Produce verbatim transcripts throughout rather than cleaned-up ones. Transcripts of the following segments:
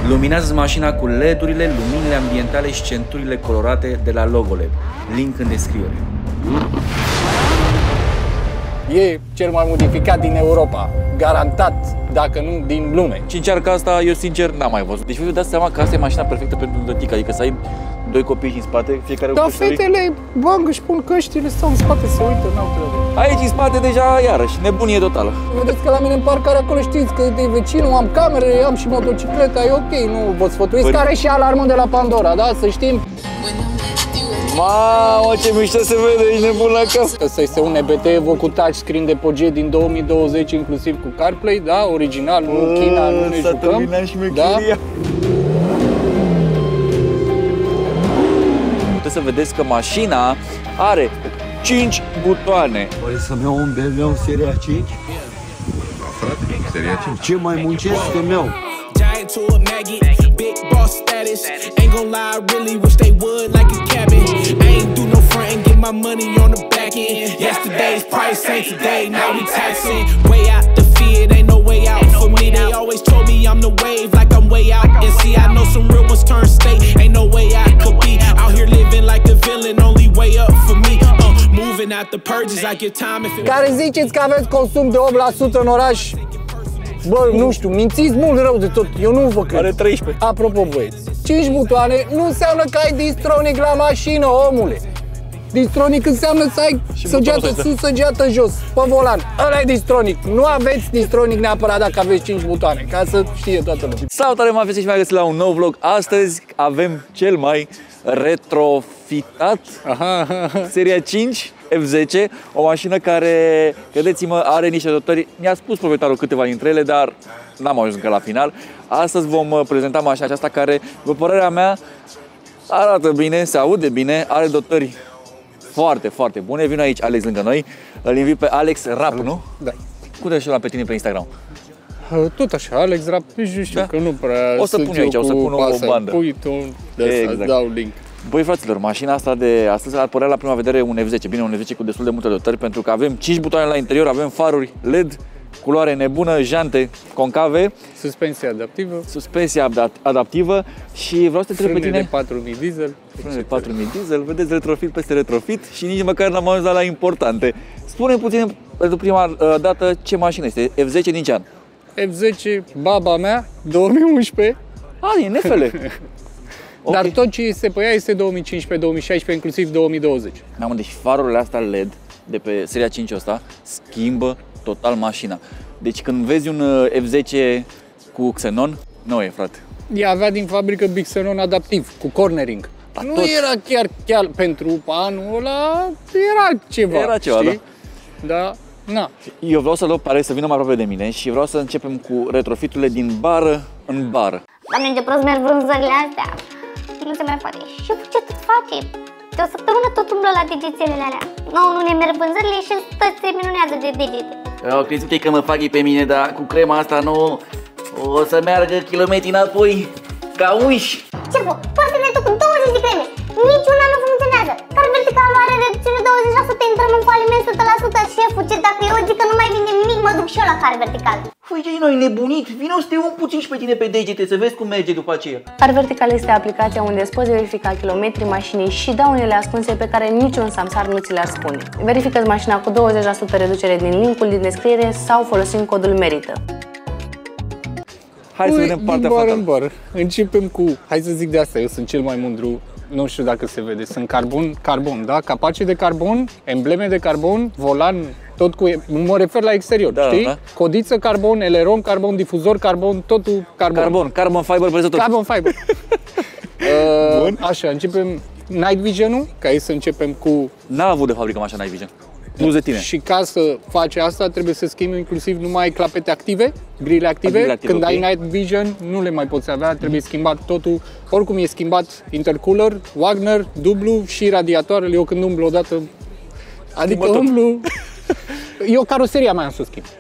Luminează mașina cu L E D-urile, luminile ambientale și centurile colorate de la Logolab. Link în descriere. E cel mai modificat din Europa, garantat, dacă nu din lume. Și încearcă asta, eu sincer n-am mai văzut. Deci vă dați seama că asta e mașina perfectă pentru tătică, adică să ai doi copii în spate, fiecare Dar cu fetele bang, își pun căștile, stau în spate, se uită, n-au treabă. Aici în spate deja, iarăși, nebunie totală. Vedeți că la mine în parcare acolo știți că de vecinul am camere, am și motocicleta, e ok, nu vă sfătuiesc. Păi... Care și alarmă de la Pandora, da? Să știm. Mamă, ce mișto se vede, ești nebun la casă. Ăsta este un N B T Evo cu touchscreen de Peugeot din două mii douăzeci, inclusiv cu CarPlay, da? Original, nu China, nu ne jucăm. Da? Puteți să vedeți că mașina are cinci butoane. Oare să-mi iau un B M W seria cinci? Da, frate, seria cinci. Ce mai muncesc că-mi iau? To a Maggie, big boss status. Ain't gon' lie, I really wish they would like a cabin. I ain't do no front and get my money on the back end. Yesterday's price ain't today, now we taxing. Way out the fear, ain't no way out for me. They always told me I'm the wave, like I'm way out. And see, I know some real ones turn state, ain't no way I could be out here living like a villain, only way up for me. Uh, moving out the purges, I get time if it. Care ziceți că aveți consum de opt la sută în oraș? Bă, nu știu, mințiți mult rău de tot, eu nu vă cred. Are treisprezece. Apropo, băieți, cinci butoane nu înseamnă că ai distronic la mașină, omule. Distronic înseamnă să ai și săgeată sus, săgeată jos, pe volan. Ăla e distronic. Nu aveți distronic neapărat dacă aveți cinci butoane, ca să știe toată lumea. Salutare, mă și mai găsit la un nou vlog. Astăzi avem cel mai retrofitat Aha. seria cinci F zece, o mașină care, credeți-mă, are niște dotări. Mi-a spus proprietarul câteva dintre ele, dar n-am ajuns încă la final. Astăzi vom prezenta mașina aceasta care, după părerea mea, arată bine, se aude bine, are dotări foarte, foarte bune. Vine aici Alex lângă noi. Îl invit pe Alex Rap, nu? Da. Cum te știu la pe tine pe Instagram? Tot așa, Alex Rap, nici nu știu, da? Că nu prea o să pun eu aici, o să pun o bandă. Pui tu, de exact. Dau link. Băi, fraților, mașina asta de astăzi ar părea la prima vedere un F zece. Bine, un F zece cu destul de multe dotări, pentru că avem cinci butoane la interior, avem faruri L E D, culoare nebună, jante concave, suspensie adaptivă, suspensie adaptivă și vreau să te întreb pe tine... de patru mii diesel. Frâne de patru mii diesel, vedeți, retrofit peste retrofit și nici măcar n-am ajuns la importante. Spune puțin pentru prima dată ce mașină este, F zece din ce an? F zece, baba mea, două mii unsprezece. A, e nefele. Okay. Dar tot ce este pe ea este două mii cincisprezece, două mii șaisprezece, inclusiv două mii douăzeci. Mamă, deci farurile astea L E D de pe seria cinci ăsta schimbă total mașina. Deci când vezi un F zece cu xenon, nu e, frate. Ea avea din fabrică bixenon adaptiv, cu cornering. A, nu tot. Era chiar, chiar pentru anul ăla, era ceva, Era ceva, știi? Da. Da. Na. Eu vreau să luau pare să vină mai aproape de mine și vreau să începem cu retrofiturile din bară în bară. Doamne, ce prost merg vânzările astea! Nu se mai poate. Și ce tot face? De o săptămână tot umblă la degețelele alea. Nu, nu ne merg vânzările și stă, se minunează de degete. Eu crezi că mă fac pe mine, dar cu crema asta nu o să meargă kilometri înapoi ca unși. Șeful, poate ne duc cu douăzeci de creme. Niciuna nu funcționează. Car verticalul are reducere douăzeci la sută, intrăm în faliment o sută la sută. Șeful, ce dacă eu zic că nu mai vinde nimic, mă duc și eu la car vertical. Făi, ce noi nebunit? Vino să te un puțin și pe tine pe degete, să vezi cum merge după aceea. Car vertical este aplicația unde îți poți verifica kilometrii mașinii și daunele ascunse pe care niciun samsar nu ți le-ar spune. Verifică-ți mașina cu douăzeci la sută reducere din linkul din descriere sau folosind codul merită. Hai să vedem partea fatală. Începem cu, hai să zic de asta, eu sunt cel mai mândru, nu știu dacă se vede, sunt carbon, carbon, da? Capace de carbon, embleme de carbon, volan, tot cu, mă refer la exterior, da, știi? Da. Codiță carbon, eleron carbon, difuzor carbon, totul carbon. Carbon, carbon fiber peste tot. Carbon fiber. uh, așa, începem Night Vision-ul, ca să începem cu... N-a avut de fabrică mașina Night Vision. Nu de tine. Și ca să faci asta trebuie să schimbi inclusiv numai clapete active, grile active. Grile active Când okay. ai Night Vision nu le mai poți avea, trebuie schimbat totul. Oricum e schimbat intercooler, Wagner, dublu și radiatoarele. Eu când umblu odată, adică umblu, eu caroseria mai am să o schimb.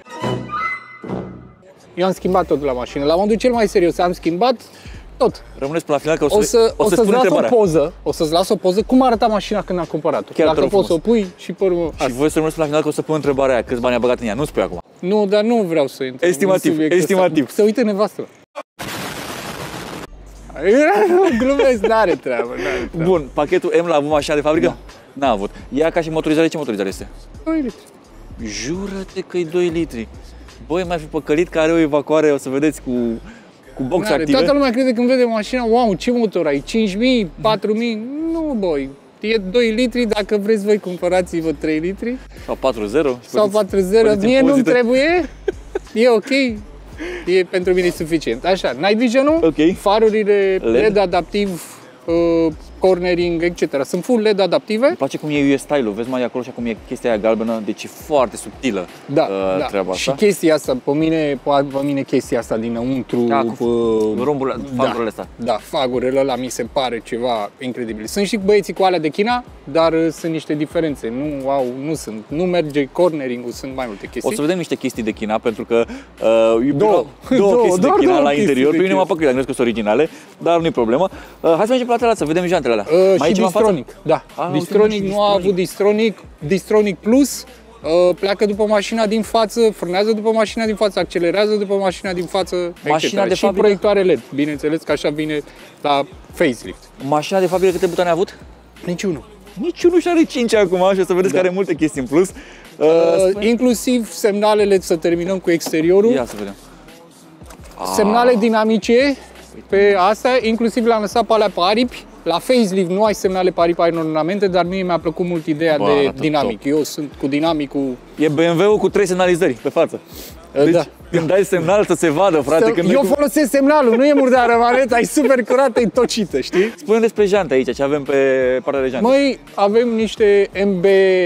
Eu am schimbat totul la mașină. La modul cel mai serios am schimbat tot. Rămâneți până la final că o să, o să, o să, o să-ți las întrebarea. o poză, o să-ți las o poză cum arăta mașina când am cumpărat-o. Dacă poți să o pui și pe urmă. Și voi să rămâneți până la final că o să pun întrebarea aia, câți bani a băgat în ea, nu spui acum. Nu, dar nu vreau să intru. Estimativ, estimativ. Să uite nevastă. Glumesc, n-are treabă, n-are treabă. Bun, pachetul M l-a avut mașina de fabrică? Da. N-a avut. Ea ca și motorizare, ce motorizare este? doi litri. Jură-te că e doi litri. Băi, mai fi păcălit că are o evacuare, o să vedeți, cu, cu box N-are. active. Toată lumea crede când vede mașina, wow, ce motor ai, cinci mii, patru mii? Nu, băi, e doi litri, dacă vreți voi cumpărați-vă trei litri. Sau patru zero. Sau patru zero, mie nu-mi trebuie, e ok, e pentru mine suficient. Așa, night vision-ul, Ok. farurile L E D. L E D adaptiv, uh, cornering, et cetera. Sunt full L E D adaptive. Îmi place cum e U S style-ul, vezi mai acolo și cum e chestia aia galbenă, deci e foarte subtilă Da, uh, da. treaba Și asta. chestia asta, pe mine, pe mine chestia asta dinăuntru, Da, cu uh, romburile, fagurile astea. Da, fagurile ăla mi se pare ceva incredibil. Sunt și băieții cu alea de China, dar uh, sunt niște diferențe. Nu au, nu sunt, nu merge cornering-ul, sunt mai multe chestii. O să vedem niște chestii de China, pentru că uh, Două. două, Două, chestii doar de China două la chestii interior. de Pe mine m-a China. păcălit, am crezut că sunt originale, dar nu-i problemă. Uh, hai să mergem pe lateral să vedem jantele alea. Uh, Mai e și ceva în față? Distronic, da. Ah, Distronic uite, mă, și nu a avut Distronic, Distronic Plus, uh, pleacă după mașina din față, frânează după mașina din față, accelerează după mașina din față, Mașina et cetera. de Și fabrică? proiectoare L E D, bineînțeles că așa vine la facelift. Mașina de fabrică câte butoane a avut? Niciunul. Niciunul și are cinci acum și o să vedeți Da. că are multe chestii în plus. Uh, Uh, inclusiv semnalele, să terminăm cu exteriorul, Ia să vedem. semnale dinamice pe asta, inclusiv le-am lăsat pe alea pe aripi. La facelift nu ai semnale pe aripi, ai în ornamente, dar mie mi-a plăcut mult ideea Bă, de arată dinamic. Eu sunt cu dinamicul. E B M W-ul cu trei semnalizări pe față. Deci da. când dai semnal să se vadă, frate. Când Eu nu... folosesc semnalul, nu e murdară, maneta, e super curată, e tocită, știi? Spune despre jante aici, ce avem pe partea de jante. Măi, avem niște M B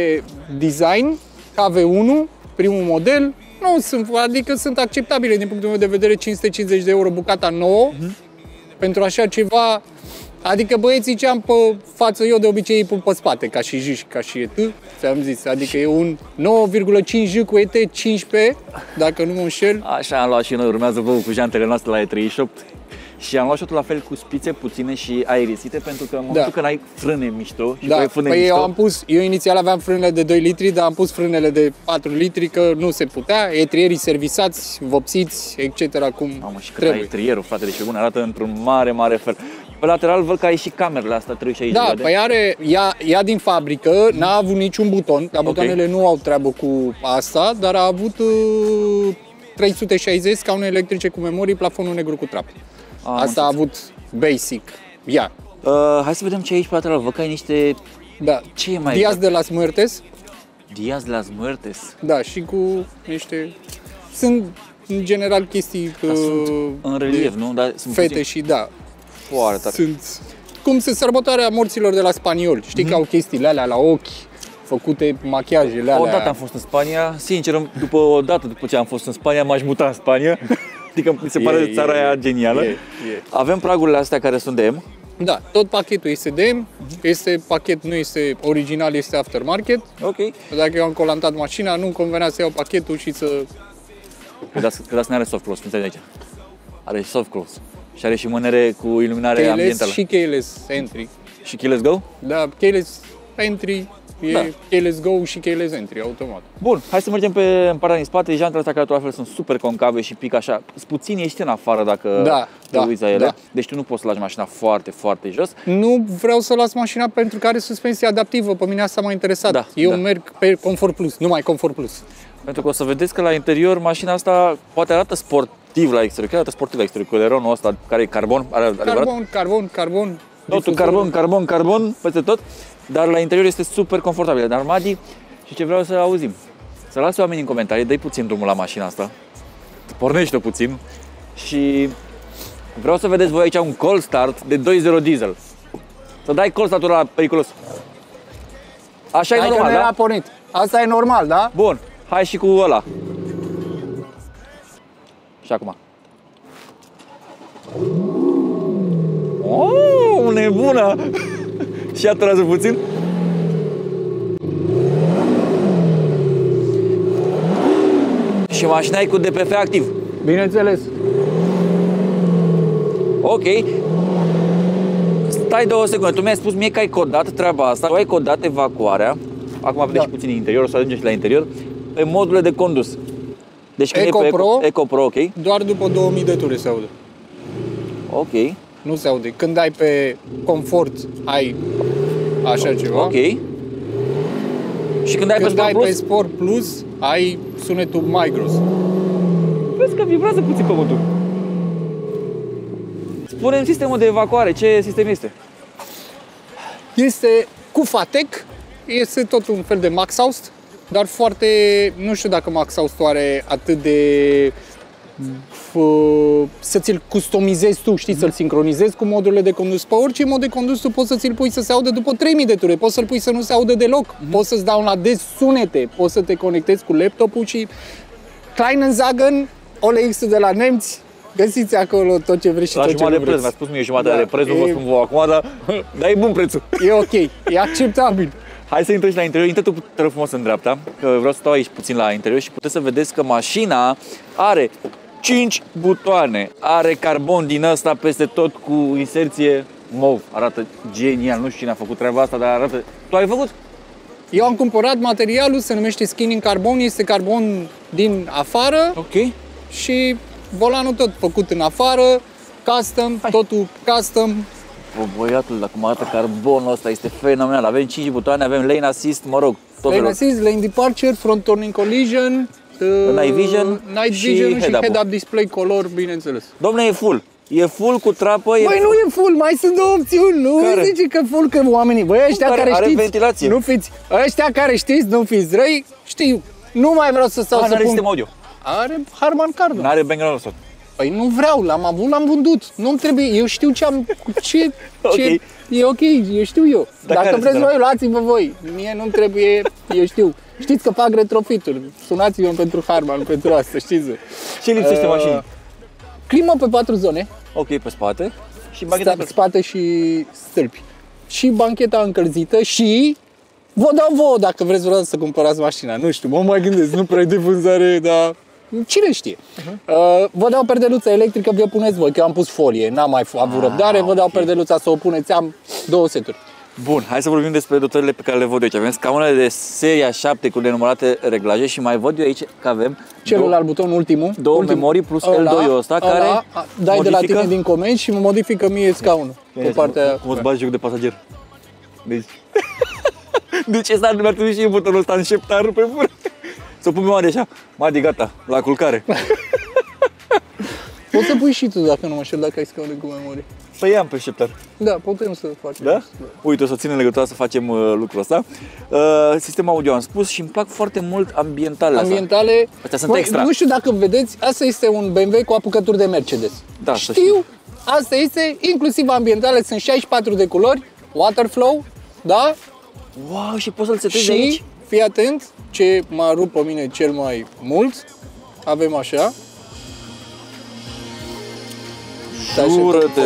Design K V unu, primul model. Nu sunt, adică sunt acceptabile din punctul meu de vedere, cinci sute cincizeci de euro bucata nouă. Mhm. Pentru așa ceva, adică băieții ce am pe față eu de obicei îi pun pe spate, ca și J, ca și E T, ți-am zis, adică e un nouă virgulă cinci J cu E T cincisprezece, dacă nu mă înșel. Așa am luat și noi, urmează vouă cu jantele noastre la E treizeci și opt. Și am luat și la fel cu spițe puține și aerisite, pentru că în momentul când ai frâne mișto și Da, ai frâne păi mișto, eu am pus, eu inițial aveam frânele de doi litri, dar am pus frânele de patru litri, că nu se putea, etrierii servisați, vopsiți, et cetera, cum Mamă, și cât trebuie. ai trierul, frate, deci bun, arată într-un mare, mare fel. Pe lateral văd că ai și camerele astea treizeci și șase Da, de păi are, ea, ea din fabrică, n-a avut niciun buton, dar Ok. butoanele nu au treabă cu asta, dar a avut uh, trei sute șaizeci scaune electrice cu memorii, plafonul negru cu trap. Am Asta a avut basic, ea. Uh, hai să vedem ce e aici pe lateral. Văd că ai niște Da. Ce e mai Diaz exact? de las Muertes, Diaz de las Muertes. da, și cu niște... Sunt în general chestii Dar sunt uh, în relief, de nu? Dar sunt fete puțin și da, foarte tare. sunt cum se sărbătoarea morților de la spanioli. Știi că au chestiile alea la ochi, făcute machiajele alea. Odată am fost în Spania, sincer, după o dată după ce am fost în Spania, m-aș muta în Spania. Adică mi se pare E, țara e, aia genială. e, e. Avem pragurile astea care sunt de M. Da, tot pachetul este de M, este pachet, nu este original, este aftermarket. Ok. Dacă eu am colantat mașina, nu-mi convenea să iau pachetul și să... Credeți că nu are soft close, nu înțelegi aici. Are soft close. Și are și mânere cu iluminare keyless ambientală. și keyless entry. Și keyless go? Da, keyless entry, e Da. keyless go și keyless entry, automat. Bun, hai să mergem pe în partea din spate. Jantele astea care la fel sunt super concave și pic așa. Sunt puțin ești în afară dacă Da, te da, uiți la ele. da. Deci tu nu poți să lași mașina foarte, foarte jos. Nu vreau să las mașina pentru că are suspensie adaptivă, pe mine asta m-a interesat. Da, eu da. merg pe Comfort Plus, numai Comfort Plus. Pentru că o să vedeți că la interior mașina asta poate arată sportiv la exterior. Chiar arată sportiv la exterior. Cu eleronul ăsta care e carbon, are adevărat? Carbon, carbon, carbon. Totul difuzor. carbon, carbon, carbon, peste tot. Dar la interior este super confortabil. Dar Madi, și ce vreau să auzim? Să lasă oamenii în comentarii, dă-i puțin drumul la mașina asta. Pornește-o puțin. Și vreau să vedeți voi aici un cold start de doi zero diesel. Să dai cold start-ul la periculos. Așa e Hai că normal, nu era da? pornit. Asta e normal, da? Bun, hai și cu ăla. Și acum. Oh, nebună! Și aturează puțin. Și mașina e cu D P F activ. Bineînțeles. Ok. Stai două secunde. Tu mi-ai spus mie că ai codat treaba asta. Tu ai codat evacuarea. Acum vedem Da. și puțin interior, o să ajungem și la interior. Pe modurile de condus. Deci când Eco e pe Pro. Eco, Eco Pro, ok. Doar după două mii de ture se aude. Ok. nu se aude. Când ai pe confort, ai așa ceva. Ok. Și când ai Când pe Sport ai Plus? pe Sport Plus, ai sunetul mai gros. Vezi că vibrează puțin pământul. Spune-mi sistemul de evacuare, ce sistem este? Este cu Fatec, este tot un fel de Maxhaust, dar foarte, nu știu dacă Maxhaust are atât de f- să ți-l customizezi tu, știi, să-l sincronizezi cu modurile de condus. Pe orice mod de condus tu poți să ți-l pui să se audă după trei mii de ture, poți să-l pui să nu se audă deloc, mm-hmm. poți să-ți downloadezi sunete, poți să te conectezi cu laptopul și Kleinensagen, O L X de la nemți, găsiți acolo tot ce vrei și La tot ce jumătate nu de preț, vreți. mi-a spus mie jumătate Da, de preț, nu e- vă spun vouă acum, dar, dar e bun prețul. E ok, e acceptabil. Hai să intrăm și la interior. Intră tu, te rog frumos, în dreapta, că vreau să stau aici puțin la interior și puteți să vedeți că mașina are cinci butoane, are carbon din ăsta peste tot cu inserție mov. Arată genial, nu știu cine a făcut treaba asta, dar arată... Tu ai făcut? Eu am cumpărat materialul, se numește Skin in Carbon, este carbon din afară Ok. și volanul tot făcut în afară, custom, Hai. totul custom. Bă, băiatul, dacă cum arată carbonul ăsta, este fenomenal. Avem cinci butoane, avem lane assist, mă rog, tot Lane felul. assist, lane departure, front turning collision, Night vision night și vision și head-up-ul. head-up display color, bineînțeles. Dom'le, e full. E full cu trapă, e Băi, nu e full, mai sunt două opțiuni, nu Care? zice că full, că oamenii, băi, ăștia Care care, are știți, ventilație. nu fiți, ăștia care știți, nu fiți răi, știu, nu mai vreau să stau Ah, să n-are pun. sistem audio. Are Harman Kardon. N-are Bang Olufsen. Păi nu vreau, l-am avut, l-am vândut. Nu-mi trebuie, eu știu ce am, ce, ce, Ok. e ok, eu știu eu. Dar Dacă care vreți sunt voi, luați-vă voi. Mie nu-mi trebuie, eu știu. Știți că fac retrofituri, sunați-mă pentru Harman, pentru asta, știți? Ce lipsește Uh, mașinii? Climă pe patru zone, Ok, pe spate. Și bancheta sta, pe spate și stâlpi. Și bancheta încălzită și vă dau vouă dacă vreți vreodată să cumpărați mașina. Nu știu, mă mai gândesc, nu prea e de vânzare, dar cine știe. Uh-huh. Uh, vă dau perdeluța electrică, vi-o puneți voi, că eu am pus folie, n-am mai f- avut răbdare, vă dau ok. perdeluța să o puneți, am două seturi. Bun, hai să vorbim despre dotările pe care le văd eu aici. Avem scaunele de seria șapte cu nenumărate reglaje și mai văd eu aici că avem Celălalt buton, ultimul. două ultimul, memorii plus ăla, L doi-ul ăsta, ăla, care a, dai de la modifică- tine din comenzi și mă modifică mie scaunul. Pe partea aia. Cum îți bagi joc de pasager. Deci... Deci ăsta mi-ar trebui și butonul ăsta înșeptar pe fură. Să pun pe Madi așa. Madi, gata, la culcare. Poți să pui și tu, dacă nu mă înșel, dacă ai scaune cu memorie. Păi am pe șeptar. Da, putem să facem. Da? Uite, o să ținem legătura să facem uh, lucrul ăsta. Uh, sistem audio am spus și îmi plac foarte mult ambientalele astea. Ambientale. Astea sunt Băi, extra. Nu știu dacă vedeți, asta este un B M W cu apucături de Mercedes. Da, să știu. Asta este, inclusiv ambientale, sunt șaizeci și patru de culori, waterflow, da? Wow, și poți să-l setezi Și, aici? fii atent, ce m-a rupt pe mine cel mai mult, avem așa. Jură-te.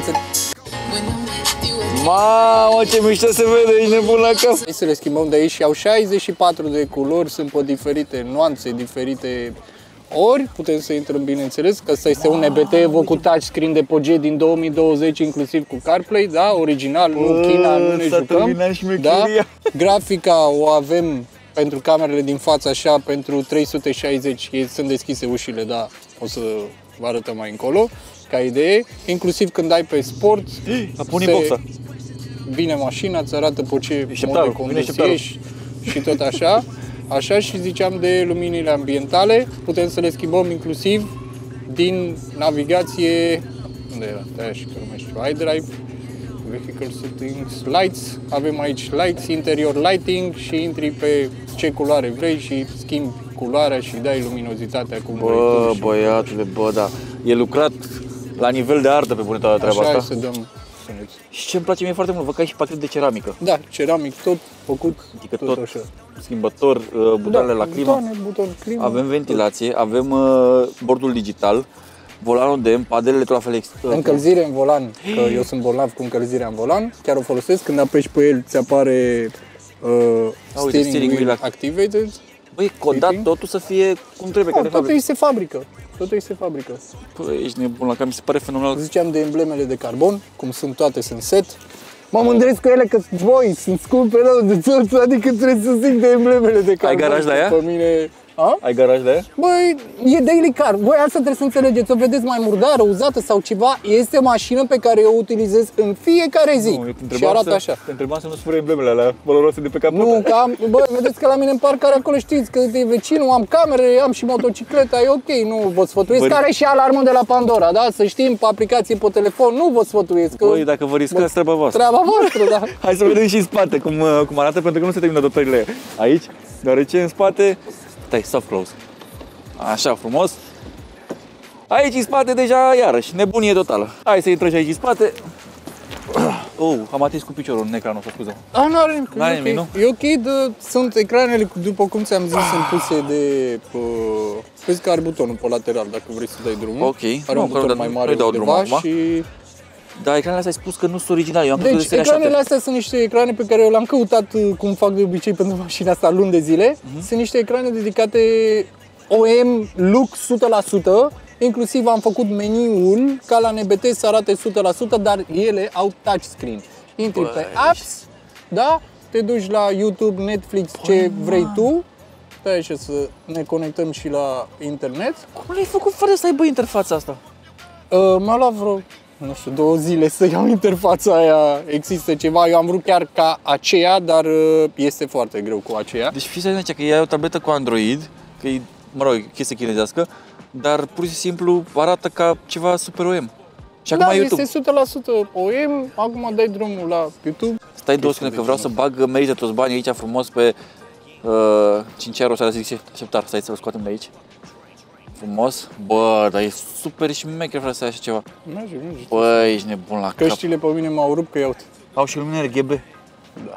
Mamă, ce mișto se vede, ești nebun la cap. Hai să le schimbăm de aici și au șaizeci și patru de culori, sunt pe diferite nuanțe, diferite ori. Putem să intrăm, bineînțeles, că ăsta este un E B T Evo cu touchscreen de Peugeot din două mii douăzeci, inclusiv cu CarPlay, da, original, nu China, nu ne s-a jucăm. terminat șmecheria. Da? Grafica o avem pentru camerele din față așa, pentru trei sute șaizeci, sunt deschise ușile, da, o să vă arătăm mai încolo, ca idee. Inclusiv când ai pe sport, A pune boxa. vine mașina, îți arată pe ce Șeptarul, mod de vine condus șeptarul. ești și tot așa. Așa, și ziceam de luminile ambientale, putem să le schimbăm inclusiv din navigație, unde era? Stai așa, că nu mai știu, iDrive, Vehicle Settings, Lights, avem aici Lights, interior lighting și intri pe ce culoare vrei și schimbi culoarea și dai luminozitatea cum vrei Bă, tu. și- băiatule, bă, da. E lucrat la nivel de artă pe bune toată treaba Așa, hai asta. să dăm sunet. Și ce îmi place mie foarte mult, văd că ai și pachet de ceramică. Da, ceramic tot făcut, Adică tot, tot așa. schimbător, uh, butoanele la climă. butoane, buton climă. Avem ventilație, avem uh, bordul digital, volanul de padelele tot la fel. ex- Încălzire în volan, că eu sunt bolnav cu încălzirea în volan, chiar o folosesc, când apeși pe el ți apare uh, uite, steering, steering wheel wheel activated. Băi, codat Fitting. totul să fie cum trebuie, ca Oh, de totul fabrică. este fabrică, totul este fabrică. Păi, ești nebun la cap, mi se pare fenomenal. Ziceam de emblemele de carbon, cum sunt toate, sunt set. Mă mândresc cu ele că voi sunt scumpe rău de tot, adică trebuie să zic de emblemele de carbon. garaj la ea? Pe mine A? Ai garaj de aia? Băi, e daily car. Voi asta trebuie să înțelegeți. O vedeți mai murdară, uzată sau ceva. Este o mașină pe care eu o utilizez în fiecare zi. Nu, și arată să, așa. Te întrebam să nu sfură emblemele alea valoroase de pe capot. Nu, că am, bă, vedeți că la mine în parcare acolo știți că e vecinul, am camere, am și motocicleta, e ok, nu vă sfătuiesc. Bă, care și alarmă de la Pandora, da? Să știm, pe aplicație pe telefon, nu vă sfătuiesc. Că, Băi, dacă vă riscați, treaba voastră. Treaba voastră, da. Hai să vedem și în spate cum, cum arată, pentru că nu se termină dotările aici, deoarece în spate, stai, soft close. Așa, frumos. Aici în spate deja, iarăși, nebunie totală. Hai să intrăm și aici în spate. Oh, am atins cu piciorul în ecranul ăsta, scuze. A, nu are nimic, N-are e, nimic, okay. E ok, de, sunt ecranele, după cum ți-am zis, sunt puse de... Uh, vezi că are butonul pe lateral, dacă vrei să dai drumul. Ok. Are Nu, un buton că mai nu- mare nu-i dau undeva drumul acum. și... Da, ecranele astea ai spus că nu sunt originale, eu am crezut Deci, de seria ecranele șapte. astea sunt niște ecrane pe care eu le-am căutat, uh, cum fac de obicei pentru mașina asta, luni de zile. Uh-huh. Sunt niște ecrane dedicate O M look o sută la sută, inclusiv am făcut meniul ca la N B T să arate o sută la sută, dar ele au touchscreen. Intri Băi. pe apps, da? Te duci la YouTube, Netflix, ce vrei tu. Stai așa să ne conectăm și la internet. Cum l-ai făcut fără să aibă interfața asta? Uh, m-a luat vreo, nu știu, două zile să iau interfața aia, există ceva, eu am vrut chiar ca aceea, dar uh, este foarte greu cu aceea. Deci fii să că e o tabletă cu Android, că e, mă rog, chestie chinezească, dar pur și simplu arată ca ceva super O M. Și acum Da, YouTube. este o sută la sută O M, acum dai drumul la YouTube. Stai două secunde că vreau să bag merită toți banii aici frumos pe uh, Cinciaro, să zic, așteptar, stai să-l scoatem de aici. Frumos. Bă, dar e super șmecher, frate, să ai așa ceva. Merge, merge. Bă, ești nebun la cap. Căștile pe mine m-au rupt că iau. Au și lumină R G B. Da.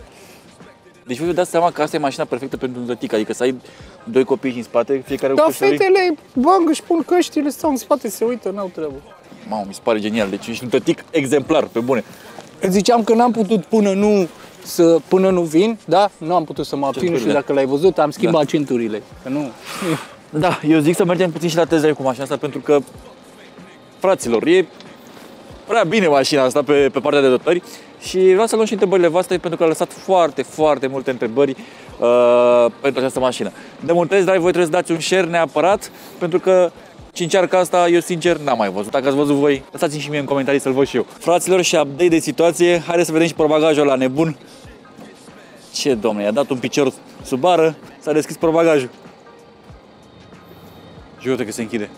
Deci voi vă dați seama că asta e mașina perfectă pentru un tătic, adică să ai doi copii în spate, fiecare cu Dar căștării. fetele bag, își pun căștile, stau în spate, se uită, n-au treabă. Mamă, mi se pare genial, deci ești un tătic exemplar, pe bune. Îți ziceam că n-am putut până nu să până nu vin, da? Nu am putut să mă abțin, nu știu Centurile. dacă l-ai văzut, am schimbat Da. centurile. Că nu. Da, eu zic să mergem puțin și la test drive cu mașina asta, pentru că, fraților, e prea bine mașina asta pe, pe partea de dotări și vreau să luăm și întrebările voastre, pentru că a lăsat foarte, foarte multe întrebări uh, pentru această mașină. De un test drive voi trebuie să dați un share neapărat, pentru că cincearca asta, eu sincer, n-am mai văzut. Dacă ați văzut voi, lăsați-mi și mie în comentarii să-l văd și eu. Fraților, și update de situație, haideți să vedem și portbagajul ăla nebun. Ce domne, i-a dat un picior sub bară, s-a deschis portbagajul. Jură că se închide.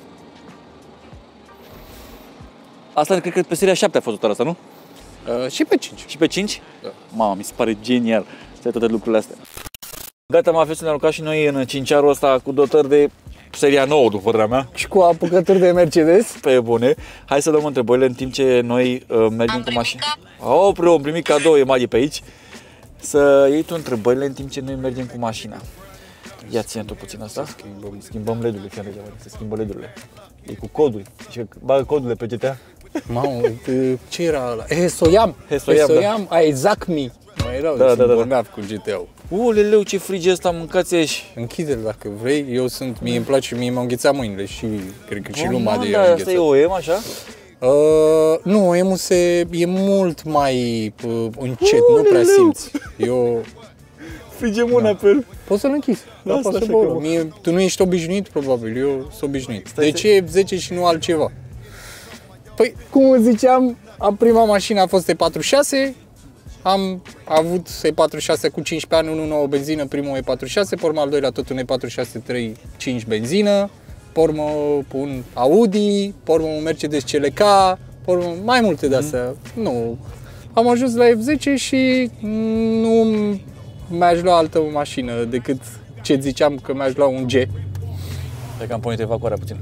Asta cred că pe seria șapte a fost doar asta, nu? Uh, și pe cinci. Și pe cinci? Da. Mamă, mi se pare genial să ai toate lucrurile astea. Gata, m-a fost să ne aruncăm și noi în cincearul ăsta cu dotări de seria nouă, după părerea mea. Și cu apucături de Mercedes. Pe bune. Hai să luăm întrebările în timp ce noi uh, mergem cu mașina. Oh, pre, am primit cadou, e Madi pe aici. Să iei tu întrebările în timp ce noi mergem cu mașina. Ia ține tu puțin asta. Schimbăm, schimbăm L E D-urile, fii degeaba, se schimbă L E D-urile. E cu coduri. Și bagă codurile pe G T A. Mamă, uite, ce era ăla? Hesoyam. Hesoyam, da. Hesoyam, ai exact mi. Mai erau Da, de da, da, da. bolnav cu G T A-ul. Uleleu, ce frig e ăsta, mâncați aici. Închide-l dacă vrei, eu sunt, mie îmi place, mie m-au înghețat mâinile și cred că și lumea de da, ea asta înghețat. e O M, așa? Uh, nu, O M-ul se, e mult mai uh, încet, nu prea simți. Eu... Frige mâna pe el. Poți să-l închizi, Da, da, asta poți să așa că bă, mă- mie, tu nu ești obișnuit, probabil, eu sunt obișnuit. Stai De să- ce F zece și nu altceva? Păi, cum ziceam, am prima mașină a fost E patruzeci și șase, am avut E patruzeci și șase cu cincisprezece ani, unu nouă benzină, primul E patruzeci și șase, pe urmă al doilea tot un E patruzeci și șase trei cinci benzină, pe urmă un Audi, pe urmă un Mercedes C L K, pe urmă mai multe de-astea. Mm. Nu. Am ajuns la F zece și nu mi-aș lua altă mașină decât ce ziceam că mi-aș lua un G. Stai că am pornit evacuarea puțin.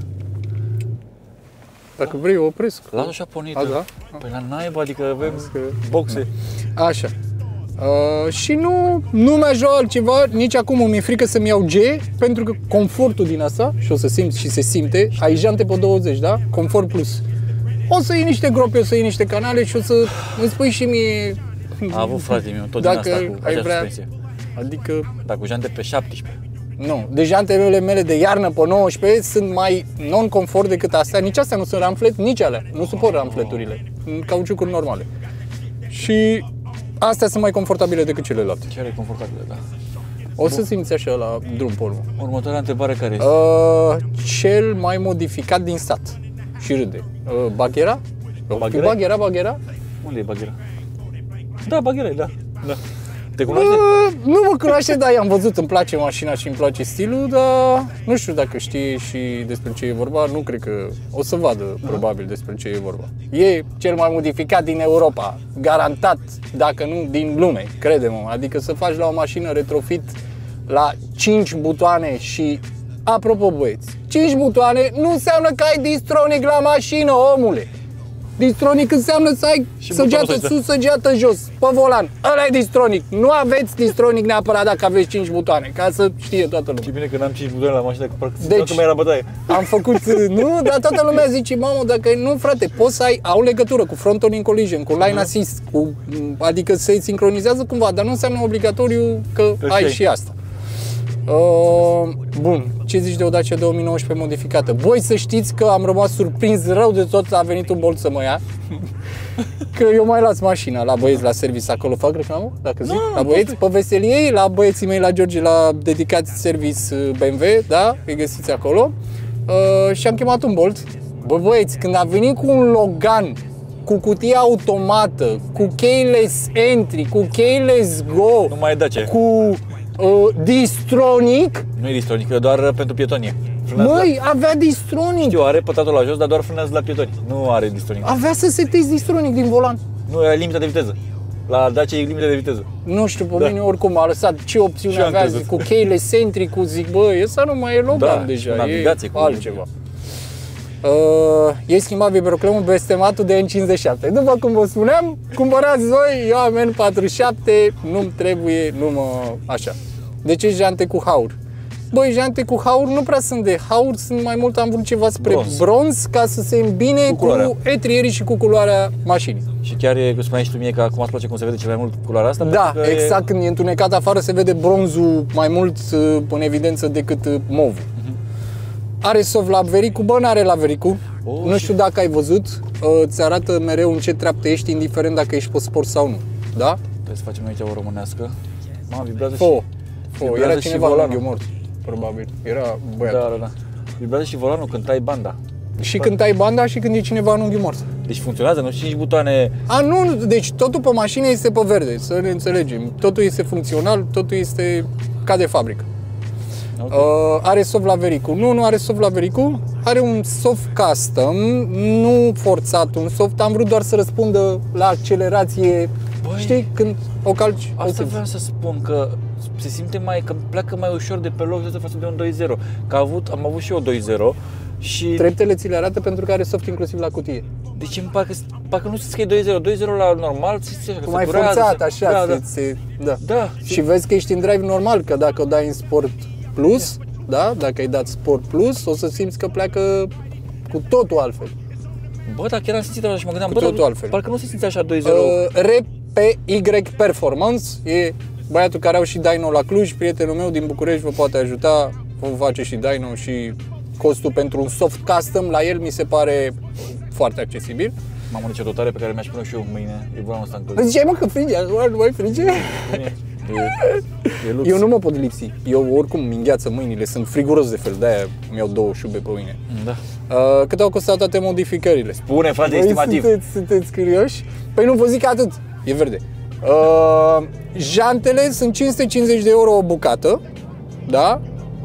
Dacă vrei, o opresc. Lasă așa pornită. A, da? Păi la naiba, adică avem că- boxe. Așa. Uh, și nu, nu mi-aș lua altceva, nici acum mi-e frică să-mi iau G, pentru că confortul din asta, și o să simți și se simte, ai jante pe douăzeci, da? Confort plus. O să iei niște gropi, o să iei niște canale și o să îmi spui și mie... A avut frate meu tot Dacă din asta cu ai acea vrea- suspensie. Adică, Dar cu jante pe șaptesprezece. nu. Deci jantele mele de iarnă pe nouăsprezece sunt mai non-confort decât astea. Nici astea nu sunt ramflet, nici alea. Nu suport ramfleturile. În cauciucuri normale. Și astea sunt mai confortabile decât celelalte. Ce are confortabilă, da. O să simți așa la drum pe urmă. Următoarea întrebare care este? Uh, cel mai modificat din sat. Și râde. Uh, Baghera? Baghera? Baghera, Baghera? Unde e Baghera? Da, Baghera, da. da. Te cunoaște? Uh, nu mă cunoaște, dar i-am văzut, îmi place mașina și îmi place stilul, dar nu știu dacă știe și despre ce e vorba, nu cred că o să vadă probabil despre ce e vorba. E cel mai modificat din Europa, garantat, dacă nu din lume, crede-mă, adică să faci la o mașină retrofit la cinci butoane și, apropo băieți, cinci butoane nu înseamnă că ai Distronic la mașină, omule! Distronic înseamnă să ai și săgeată sus, săgeată jos, pe volan. Ăla e Distronic. Nu aveți Distronic neapărat dacă aveți cinci butoane, ca să știe toată lumea. Ce bine că n-am cinci butoane la mașină, că parcă Deci, că mai era bătaie. Am făcut, nu, dar toată lumea zice, mamă, dacă nu, frate, poți să ai, au legătură cu front-on collision, cu line assist, cu, adică se sincronizează cumva, dar nu înseamnă obligatoriu că okay. ai și asta. Uh, bun, ce zici de o Dacia două mii nouăsprezece modificată? Voi să știți că am rămas surprins rău de tot, a venit un Bolt să mă ia. Că eu mai las mașina la băieți la service acolo, fac reclamă, dacă zic, no, la băieți, pe veseliei, la băieții mei, la George, la dedicat service B M W, da, îi găsiți acolo. Uh, și am chemat un Bolt. Bă, băieți, când a venit cu un Logan, cu cutie automată, cu keyless entry, cu keyless go, nu mai e Dacia. Cu Uh, Distronic. Nu e Distronic, e doar pentru pietoni. Măi, la... avea Distronic. Știu, are pătatul la jos, dar doar frânează la pietoni. Nu are Distronic. Avea să setezi Distronic din volan. Nu, e limita de viteză. La Dacia e limita de viteză. Nu știu, pe da. mine oricum a lăsat ce opțiune Ce avea, zic, cu keyless entry, cu zic, bă, ăsta nu mai e Logan da, deja, navigație, e cu altceva. Uh, ei schimbat vibroclemul bestematul de N cincizeci și șapte. După cum vă spuneam, cumpărați voi, eu am N patruzeci și șapte, nu-mi trebuie, nu mă... așa. De ce jante cu haur? Băi, jante cu haur nu prea sunt de haur, sunt mai mult, am vrut ceva spre bronz, bronz ca să se îmbine cu, cu etrierii și cu culoarea mașinii. Și chiar e, cum spuneai și tu mie, că acum îți place cum se vede cel mai mult culoarea asta? Da, exact, e... când e întunecat afară se vede bronzul mai mult în evidență decât movul. Uh-huh. Are soft la vericul, bă, n-are la vericul. Oh, nu știu și... dacă ai văzut, îți arată mereu în ce treaptă ești, indiferent dacă ești pe sport sau nu. Da? Trebuie să facem aici o românească. Mama, vibrează Fo. și... Oh, era cineva în unghiul mort, probabil. Era băiatul. Da, da, da. Vibrează și volanul când tai banda. Și când tai banda și când e cineva în unghiul mort. Deci funcționează, nu? cinci butoane... A, nu, deci totul pe mașină este pe verde, să ne înțelegem. Totul este funcțional, totul este ca de fabrică. Okay. Uh, are soft la vericul. Nu, nu are soft la vericul. Are un soft custom, nu forțat, un soft. Am vrut doar să răspundă la accelerație. Băi, știi, când o calci. Asta vreau să spun, că se simte mai, că pleacă mai ușor de pe loc față de un doi zero. Că am avut, am avut și eu doi zero și... Treptele ți le arată pentru că are soft inclusiv la cutie. Deci îmi parcă, parcă nu se scrie doi zero, doi zero la normal, ți se cum ai forțat, așa, da, se, da. Se, da. Da. Și vezi că ești în drive normal, că dacă o dai în Sport Plus, da, dacă ai dat Sport Plus, o să simți că pleacă cu totul altfel. Bă, dacă eram simțit așa și mă gândeam, cu bă, totul altfel. Parcă nu se simte așa doi zero. Uh, R P Y Performance e băiatul care au și dyno la Cluj, prietenul meu din București vă poate ajuta, vom face și dyno și costul pentru un soft custom la el mi se pare foarte accesibil. Mamă, nici o dotare pe care mi-aș pune și eu mâine, e volanul ăsta încălzit. Ziceai, mă, că frige, nu mai frige? E, e lux. Eu nu mă pot lipsi, eu oricum îmi îngheață mâinile, sunt friguros de fel, de-aia mi-au două șube pe mine. Da. Uh, cât au costat toate modificările? Spune, frate, Voi estimativ. Sunteți, sunteți curioși? Păi nu vă zic atât, e verde. Uh, jantele sunt cinci sute cincizeci de euro o bucată, da?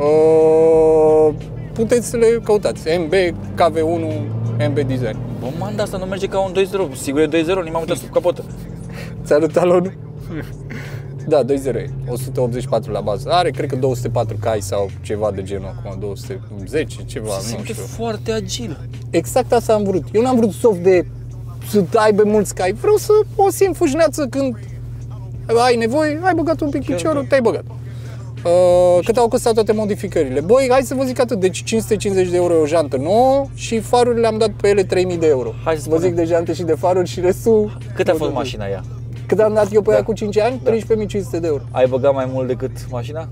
Uh, puteți să le căutați, M B, K V unu, M B Design. Bă, man, asta nu merge ca un doi zero, sigur e doi zero, nici m-am uitat sub capotă. Ți-a arăt talonul? Da, doi zero e, o sută optzeci și patru la bază. Are, cred că două sute patru cai sau ceva de genul acum, două sute zece, ceva, se nu simte știu. foarte agil. Exact asta am vrut. Eu n-am vrut soft de să aibă mulți cai. Vreau să o simt fâșneață când ai nevoie, ai băgat un pic piciorul, te-ai băgat. Uh, cât au costat toate modificările? Băi, hai să vă zic atât, deci cinci sute cincizeci de euro e o jantă nouă și farurile le-am dat pe ele trei mii de euro. Hai să vă zic de jante și de faruri și restul. Cât a fost mașina ea? Cât am dat eu pe da. ea cu cinci ani? Da. treisprezece mii cinci sute de euro. Ai băgat mai mult decât mașina?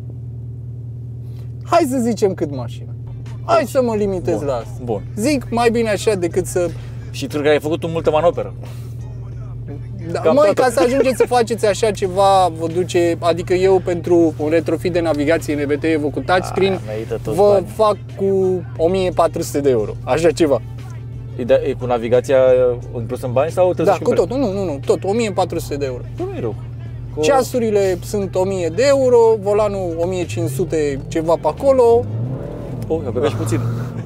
Hai să zicem cât mașina. Hai deci, să mă limitez bun, la asta. Bun. Zic mai bine așa decât să... Și tu că ai făcut o multă manoperă. Da, măi, ca să ajungeți să faceți așa ceva, vă duce, adică eu pentru un retrofit de navigație N B T Evo cu touchscreen, vă bani. fac cu o mie patru sute de euro, așa ceva. E, de, e cu navigația inclus în bani sau trebuie Da, să cu totul, nu, nu, nu, tot, o mie patru sute de euro. Nu e rău. Cu... Ceasurile sunt o mie de euro, volanul o mie cinci sute ceva pe acolo. Oh, eu găbești puțin.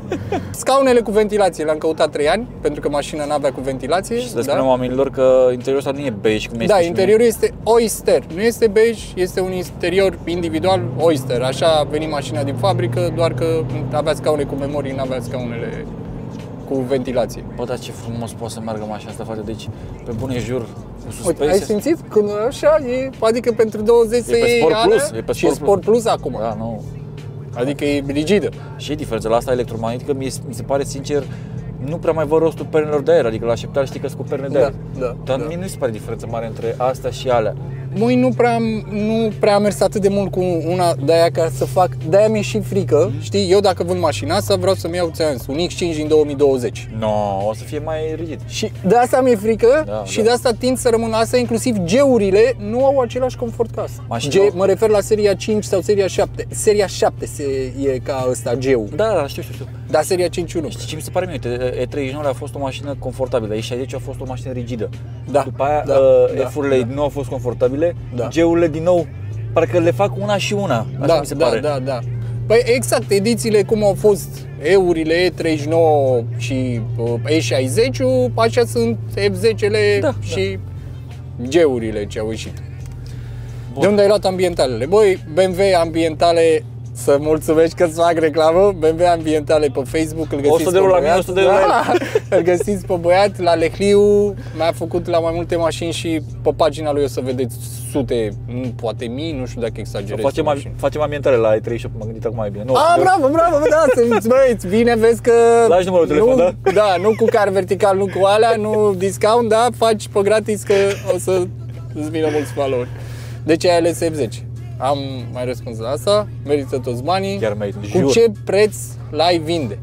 Scaunele cu ventilație le-am căutat trei ani, pentru că mașina n-avea cu ventilație. Și să le spunem oamenilor că interiorul ăsta nu e beige, cum este. Da, interiorul este Oyster, nu este beige, este un interior individual Oyster. Așa a venit mașina din fabrică, doar că avea scaune cu memorie, n-avea scaunele cu ventilație. Bă, dar ce frumos poate să meargă mașina asta, frate, deci, pe bune jur, cu suspensie. Uite, ai simțit? Când așa, e, adică pentru douăzeci E pe Sport Plus, e pe și Sport Sport Plus acum. Da, nu. Adică e rigidă. Și e diferența la asta electromagnetică, mi se pare sincer, nu prea mai văd rostul pernelor de aer, adică la așteptare știi că sunt cu perne de Da, aer. da, Dar da. mie nu mi se pare diferență mare între astea și alea. Măi, nu prea, am- nu prea am mers atât de mult cu una de aia ca să fac, de-aia mi-e și frică, știi, eu dacă vând mașina asta vreau să-mi iau, ți-am zis, un X cinci din două mii douăzeci. No, o să fie mai rigid. Și de asta mi-e frică Da, și da. de asta tind să rămân asta, inclusiv G-urile nu au același confort ca asta. Mașina- G, mă refer la seria cinci sau seria șapte. Seria șapte se, e ca ăsta, G-ul, Da, da, știu, știu, știu. dar seria cinci nu. Știi ce mi se pare mie? Uite, E treizeci și nouă a fost o mașină confortabilă, E șaizeci a fost o mașină rigidă. Da, După aia da, uh, da, F-urile da. nu au fost confortabile, Da. G-urile din nou, parcă le fac una și una, așa Da, mi se da, pare. da, da. Păi exact, edițiile cum au fost E-urile, E treizeci și nouă și uh, E șaizeci, așa sunt F zece-le Da, și G-urile ce au ieșit. Bun. De unde ai luat ambientalele? Băi, B M W ambientale, să mulțumești că-ți fac reclamă, B M W ambientale pe Facebook, îl găsiți o sută de euro pe la mine, băiat, o sută de euro la da, îl găsiți pe băiat, la Lehliu, mi-a făcut la mai multe mașini și pe pagina lui o să vedeți sute, nu, poate mii, nu știu dacă exagerez. Facem, cu am- mașini. facem ambientale la E treizeci și opt, m-am gândit acum mai bine. Nu, A, de- bravo, bravo, da, să-ți băieți, bine, vezi că... Lași numărul de telefon, nu, da? Da, nu cu car vertical, nu cu alea, nu discount, da, faci pe gratis că o să îți vină mulți valori. De ce ai ales F zece? Am mai răspuns la asta, merită toți banii. Chiar merită, Cu jur. ce preț l-ai vinde?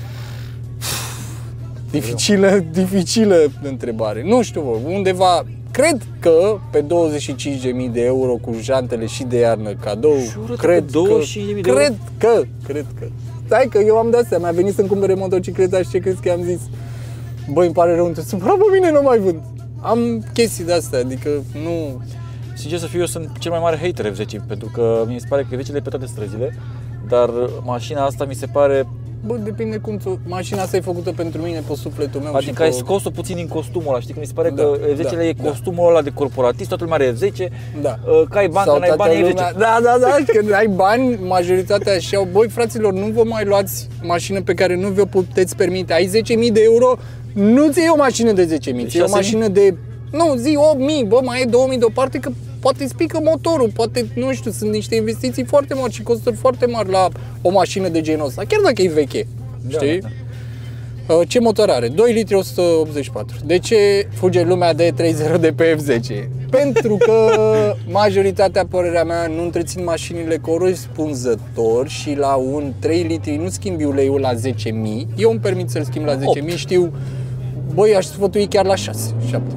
Dificilă, dificilă întrebare. Nu știu, bă, undeva, cred că pe douăzeci și cinci de mii de euro cu jantele și de iarnă cadou, Jură-te cred pe douăzeci și cinci de mii de euro? cred că, cred că. Stai că eu am dat seama, mi-a venit să-mi cumpere motocicleta și ce crezi că am zis? Băi, îmi pare rău, trebuie să bravo, mine nu mai vând. Am chestii de-astea, adică nu... Sincer să fiu, eu sunt cel mai mare hater F zece, pentru că mi se pare că F zece e pe toate străzile, dar mașina asta mi se pare, Bă, depinde cum ți mașina asta e făcută pentru mine, pe sufletul meu. și adică pe... ai scos-o puțin din costumul ăla, știi, că mi se pare Da, că F zece da, e da. costumul ăla de corporatist, toată lumea are F zece, Da. uh, că ai bani, Sau că n-ai toată bani, e F lumea- zece. Da, da, da, când ai bani, majoritatea și au, băi, fraților, nu vă mai luați mașină pe care nu vă puteți permite. Ai zece mii de euro, nu ți iei o mașină de zece mii, ți iei o șase mii? mașină de, nu, zi opt mii, bă, mai e două mii deoparte că poate îți pică motorul, poate, nu știu, sunt niște investiții foarte mari și costuri foarte mari la o mașină de genul ăsta, chiar dacă e veche, Da, știi? da. Uh, Ce motor are? doi litri o sută optzeci și patru. De ce fuge lumea de E treizeci de pe F zece? Pentru că majoritatea, părerea mea, nu întrețin mașinile corespunzător și la un trei litri nu schimbi uleiul la zece mii. Eu îmi permit să-l schimb la zece mii, știu, băi, aș sfătui chiar la șase, șapte.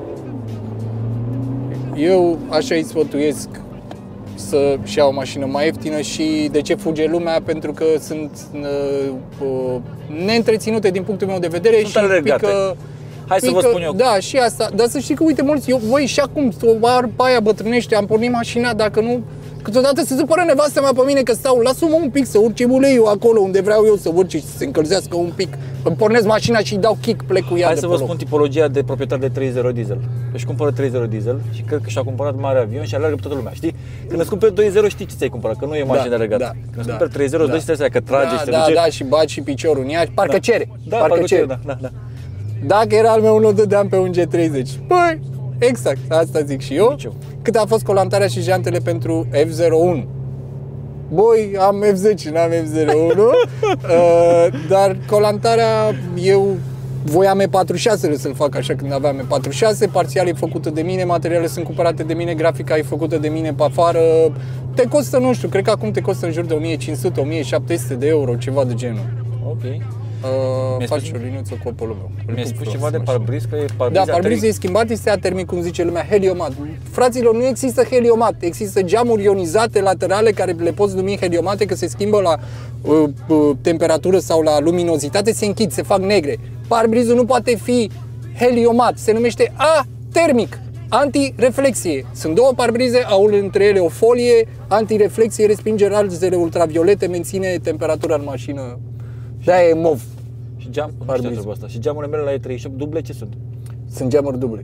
Eu așa îi sfătuiesc să-și iau o mașină mai ieftină și de ce fuge lumea? Pentru că sunt uh, uh, neîntreținute din punctul meu de vedere Sunt și alergate. pică, Hai să vă pică, spun eu. Da, și asta. Dar să știi că, uite, mulți, eu, voi și acum, o arpa aia bătrânește, am pornit mașina, dacă nu, câteodată se supără nevastă mea pe mine că stau, lasă-mă un pic să urce uleiul acolo unde vreau eu să urce și să se încălzească un pic. Îmi pornesc mașina și îi dau kick, plec cu ea Hai de să pe vă loc. spun tipologia de proprietar de trei zero diesel. Își cumpără trei zero diesel și cred că și-a cumpărat mare avion și alergă pe toată lumea, știi? Când îți cumperi doi zero știi ce ți-ai cumpărat, că nu e mașină de alergat. da, Când îți da, cumperi trei zero, da. dă și trebuie că trage da, și te da, duce. da, și bagi și piciorul în ea, parcă Da. cere. Da, parcă cere, da, da, da. Dacă era al meu, nu dădeam pe un G treizeci. Păi, exact, asta zic și eu. Nici eu. Cât a fost colantarea și jantele pentru F zero unu? Băi, am F zece, n-am F zero unu, uh, dar colantarea eu voiam E patruzeci și șase să-l fac așa când aveam E patruzeci și șase, parțial e făcută de mine, materialele sunt cumpărate de mine, grafica e făcută de mine pe afară. Te costă, nu știu, cred că acum te costă în jur de o mie cinci sute - o mie șapte sute de euro, ceva de genul. Ok. Uh, faci o liniuță cu opolul meu. Mi-ai spus ceva de parbriz, că e parbriz Da, parbrizul e schimbat, este atermic, cum zice lumea, heliomat. Fraților, nu există heliomat, există geamuri ionizate laterale care le poți numi heliomate, că se schimbă la uh, uh, temperatură sau la luminozitate, se închid, se fac negre. Parbrizul nu poate fi heliomat, se numește atermic, antireflexie. Sunt două parbrize, au între ele o folie, antireflexie, respinge razele ultraviolete, menține temperatura în mașină. De-aia e mov. Și geam, nu știu treaba asta. Și geamurile mele la E treizeci și opt duble ce sunt? Sunt geamuri duble.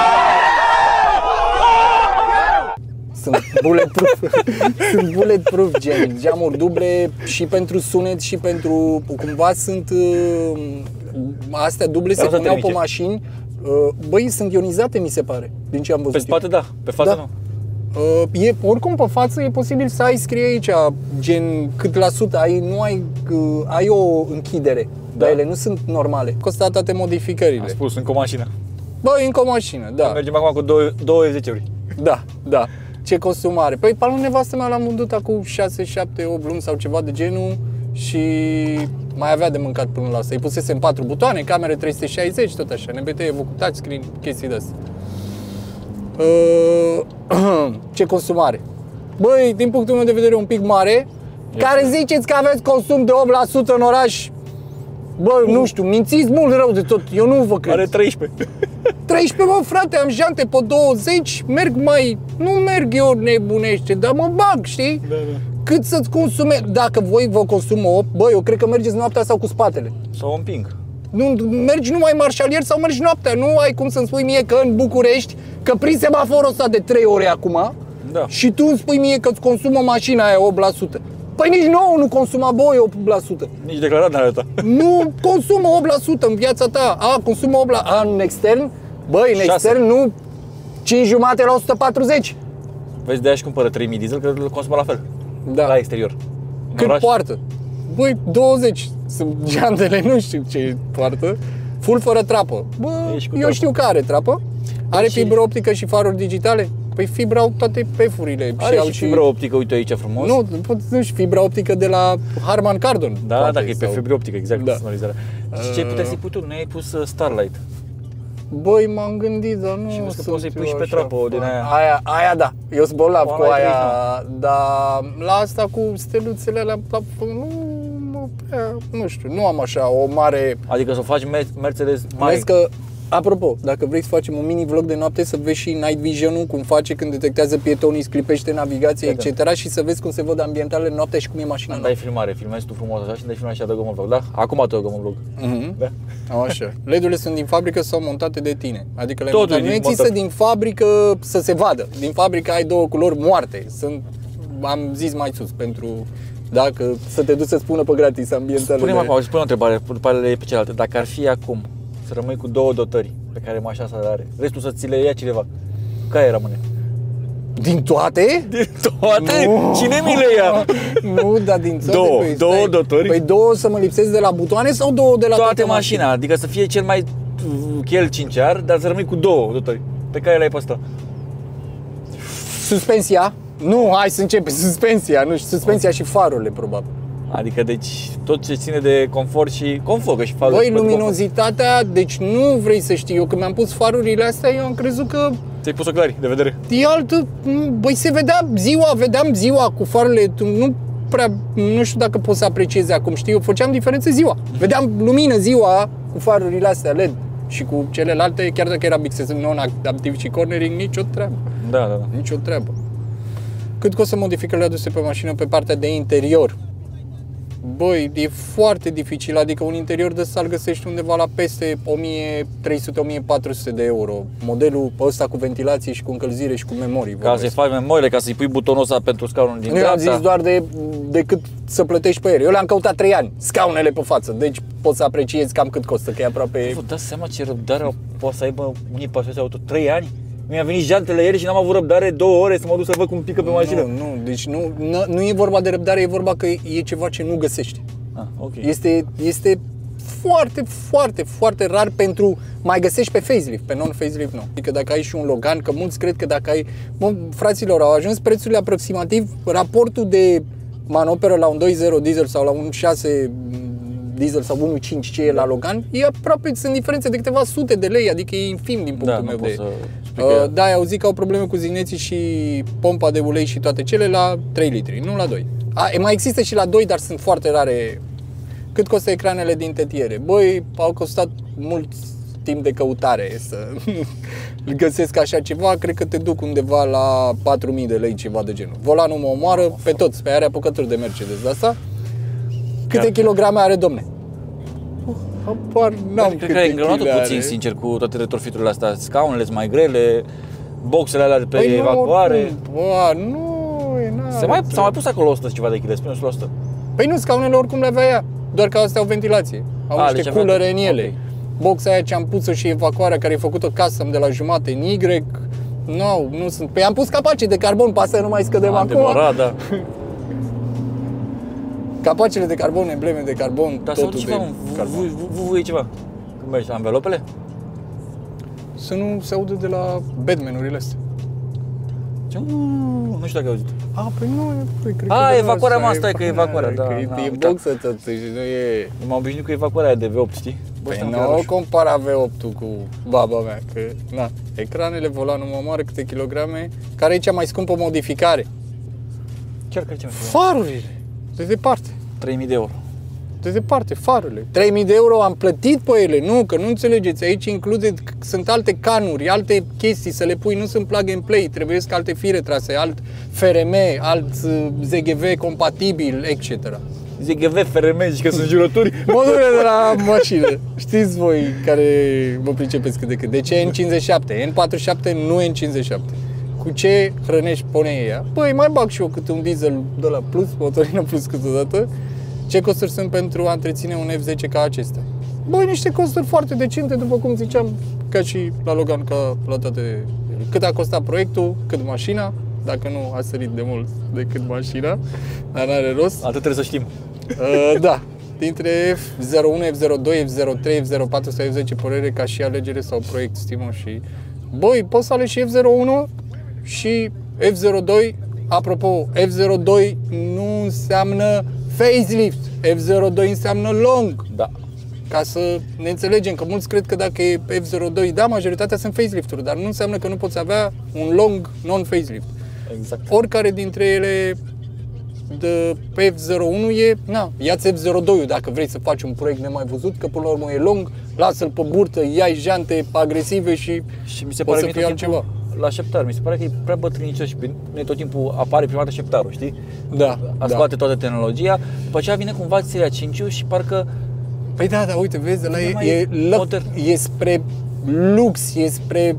Sunt bulletproof. Sunt bulletproof gen, geamuri duble și pentru sunet și pentru cumva sunt uh, astea duble se puneau pe mașini. Uh, băi, sunt ionizate, mi se pare, din ce am văzut. Pe spate eu. Da, pe față da. nu. Uh, e, oricum pe față e posibil să ai, scrie aici, gen cât la sută, ai, nu ai, uh, ai o închidere, da. Dar ele nu sunt normale. Costă toate modificările. Am spus, încă o mașină. Băi, încă o mașină, da. Mergem acum cu douăzeci euro. Da, da. Ce costum are? Păi, pe nevastă mea l-am vândut acum șase, șapte, opt luni sau ceva de genul și mai avea de mâncat până la asta. Îi pusesem patru butoane, camere trei sute șaizeci, tot așa, N B T, cu touchscreen, chestii de-astea. Uh, ce consum are? Băi, din punctul meu de vedere un pic mare, e care ziceți că aveți consum de opt la sută în oraș. Bă, nu știu, mințiți mult rău de tot, eu nu vă cred. Are treisprezece. treisprezece, bă, frate, am jante pe douăzeci, merg mai... Nu merg eu nebunește, dar mă bag, știi? Da, da. Cât să-ți consume... Dacă voi vă consumă opt, bă, eu cred că mergeți noaptea sau cu spatele. Sau un ping. Nu, mergi numai marșalier sau mergi noaptea, nu ai cum să-mi spui mie că în București, că prin semaforul ăsta de trei ore acum, da. Și tu îmi spui mie că îți consumă mașina aia opt la sută. Păi nici nouă nu consuma, boi, opt la sută. Nici declarat n-are ta. Nu consumă opt la sută în viața ta. A, consumă opt la sută. A, în extern? Băi, în extern nu cinci jumate la o sută patruzeci. Vezi, de-aia și cumpără trei mii diesel, că îl consumă la fel. Da. La exterior. Cât poartă? Băi, douăzeci. Sunt geantele, nu știu ce poartă. Full fără trapă. Bă, eu trapă. Știu că are trapă. Are și... fibră optică și faruri digitale. Păi fibra au toate pefurile. Are și, au și fibra optică, uite aici frumos. Nu, nu știu, fibra optică de la Harman Kardon. Da, poate, dacă e sau... pe fibra optică, exact, da. Personalizarea. Și ce puteai să-i pui tu? Nu ai pus Starlight. Băi, m-am gândit, dar nu. Și vezi că poți să-i pui și pe trapă din aia. Aia, aia da, eu sunt bolnav cu aia, dar la asta cu steluțele alea, nu, nu, nu știu, nu am așa o mare... Adică să faci Mercedes mai... Vezi că, apropo, dacă vrei să facem un mini vlog de noapte, să vezi și night vision-ul, cum face când detectează pietonii, sclipește navigație, et cetera. Și să vezi cum se văd ambientalele noaptea și cum e mașina. Dai filmare, filmezi tu frumos așa și dai filmare și adăugăm un vlog, da? Acum adăugăm un vlog. Uh-huh. Da? Așa. L E D-urile sunt din fabrică sau montate de tine. Adică le montat. Nu există montat. Din fabrică să se vadă. Din fabrică ai două culori moarte. Sunt, am zis mai sus, pentru... Dacă să te duci să-ți pună pe gratis ambientalele. Spune-mă acum, spune o întrebare, după pe cealaltă. Dacă ar fi acum să rămâi cu două dotări pe care mașina asta le are, restul să ți le ia cineva, care rămâne? Din toate? Din toate? Nu. Cine mi le ia? Nu, dar din toate. Două, păi, două stai. dotări? Păi două să mă lipsesc de la butoane sau două de la toate, toate mașina? mașina? Adică să fie cel mai chel cinciar, dar să rămâi cu două dotări. Pe care le-ai păstrat? Suspensia? Nu, hai să începem. Suspensia, nu știu, suspensia și farurile, probabil. Adică, deci, tot ce ține de confort și confort, că și farul. Băi, luminozitatea, deci nu vrei să știi. Eu când mi-am pus farurile astea, eu am crezut că... Ți-ai pus ochelari de vedere? E altă... Băi, se vedea ziua, vedeam ziua cu farurile, nu prea... Nu știu dacă poți să apreciezi acum, știi? Eu făceam diferențe ziua. Vedeam lumină ziua cu farurile astea L E D. Și cu celelalte, chiar dacă era bixes non-adaptiv și cornering, nicio treabă. Da, da, da. Nicio treabă. Cât costă modificările aduse pe mașină pe partea de interior? Băi, e foarte dificil, adică un interior de sal găsești undeva la peste o mie trei sute - o mie patru sute de euro. Modelul ăsta cu ventilație și cu încălzire și cu memorii. Ca să-i faci memorie, ca să-i pui butonul ăsta pentru scaunul din dreapta. Eu am zis doar de, de cât să plătești pe el. Eu le-am căutat trei ani, scaunele pe față, deci poți să apreciezi cam cât costă, că e aproape... Vă dați seama ce răbdare poate să aibă unii pasionați auto? trei ani? Mi-a venit jantele ieri și n-am avut răbdare două ore să mă duc să văd cum pică pe mașină. Nu, nu, deci nu, nu, nu e vorba de răbdare, e vorba că e ceva ce nu găsești. Ah, okay. Este, este foarte, foarte, foarte rar pentru... Mai găsești pe facelift, pe non-facelift nu. Adică dacă ai și un Logan, că mulți cred că dacă ai... Bă, fraților, au ajuns prețurile aproximativ, raportul de manoperă la un doi zero diesel sau la un șase diesel sau unu virgulă cinci ce e la Logan, e aproape, sunt diferențe de câteva sute de lei, adică e infim din punctul Da, meu nu de... pot să spui Uh, că- da, au zis că au probleme cu zigneții și pompa de ulei și toate cele la trei litri, nu la doi. A, mai există și la doi, dar sunt foarte rare. Cât costă ecranele din tetiere? Băi, au costat mult timp de căutare să găsesc așa ceva, cred că te duc undeva la patru mii de lei, ceva de genul. Volanul mă omoară pe toți, pe are apucături de Mercedes de asta. Câte Chiar. kilograme are, domne? Apar, n-am Cred câte că ai îngreunat chile puțin, are. sincer, cu toate retrofiturile astea. Scaunele sunt mai grele, boxele alea de pe Păi nu, evacuare. oricum, bă, nu, e n-are Se mai, ce. s-a mai pus acolo o sută și ceva de kilograme, spune o sută. Păi nu, scaunele oricum le avea ea, doar că astea au ventilație. Au A, niște deci avea- culere în ele. ok. Boxa aia ce am pus-o și evacuarea care e făcută custom de la jumate în Y, nu, nu sunt. Păi am pus capace de carbon, pa să nu mai scădem acum. Adevărat, da. Capacele de carbon, embleme de carbon, Dar să totul ceva, de mă, carbon. vuvuie ceva. Când mergi la învelopele? Să nu se audă de la Batman-urile astea. Ce? Nu, nu știu dacă ai auzit. A, păi nu, păi, cred A, că de evacuarea, asta, mă, stai că e evacuarea, da, Că da, e, am e uitat. boxă tot, și nu e... Eu m-am obișnuit cu evacuarea aia de V opt, știi? Bă, Păi știam că nu era roșu. compara V opt-ul cu baba mea, că, na, ecranele, volanul mă omoară câte kilograme, care e cea mai scumpă modificare? Chiar că ce Farurile, de departe, trei mii de euro. de departe, farurile. trei mii de euro am plătit pe ele, nu, că nu înțelegeți, aici include, sunt alte canuri, alte chestii să le pui, nu sunt plug and play, trebuie să alte fire trase, alt F R M, alt uh, Z G V compatibil, et cetera. Zic G V, F R M, zici că sunt jurături. Modurile de la mașină. Știți voi care vă pricepeți cât de cât. De ce N cincizeci și șapte? N patruzeci și șapte, nu N cincizeci și șapte. Cu ce hrănești poneia? Păi mai bag și eu câte un diesel de la plus, motorină plus câteodată. Ce costuri sunt pentru a întreține un F zece ca acesta? Băi, niște costuri foarte decente, după cum ziceam, ca și la Logan, ca la toate. Cât a costat proiectul, cât mașina, dacă nu a sărit de mult decât mașina, dar n-are rost. Atât trebuie să știm. Uh, da, dintre F zero unu, F zero doi, F zero trei, F zero patru sau F zece, părere ca și alegere sau proiect, stimă și... Băi, poți să alegi și F zero unu și F zero doi. Apropo, F zero doi nu înseamnă facelift, F zero doi înseamnă long. Da. Ca să ne înțelegem, că mulți cred că dacă e F zero doi, da, majoritatea sunt facelift-uri, dar nu înseamnă că nu poți avea un long non-facelift. Exact. Oricare dintre ele de F zero unu e, na, ia-ți F zero doi dacă vrei să faci un proiect nemai văzut, că până la urmă e lung, lasă-l pe burtă, ia jante agresive și, Și mi se poți pare să că fie e tot timpul altceva. la șeptar, mi se pare că e prea bătrânicos și ne tot timpul apare prima dată șeptarul, știi? Da, A da. scoate toată tehnologia, după aceea vine cumva seria cinci și parcă Păi da, da, uite, vezi, ăla E e, mai e, lă, modern. e spre lux, e spre,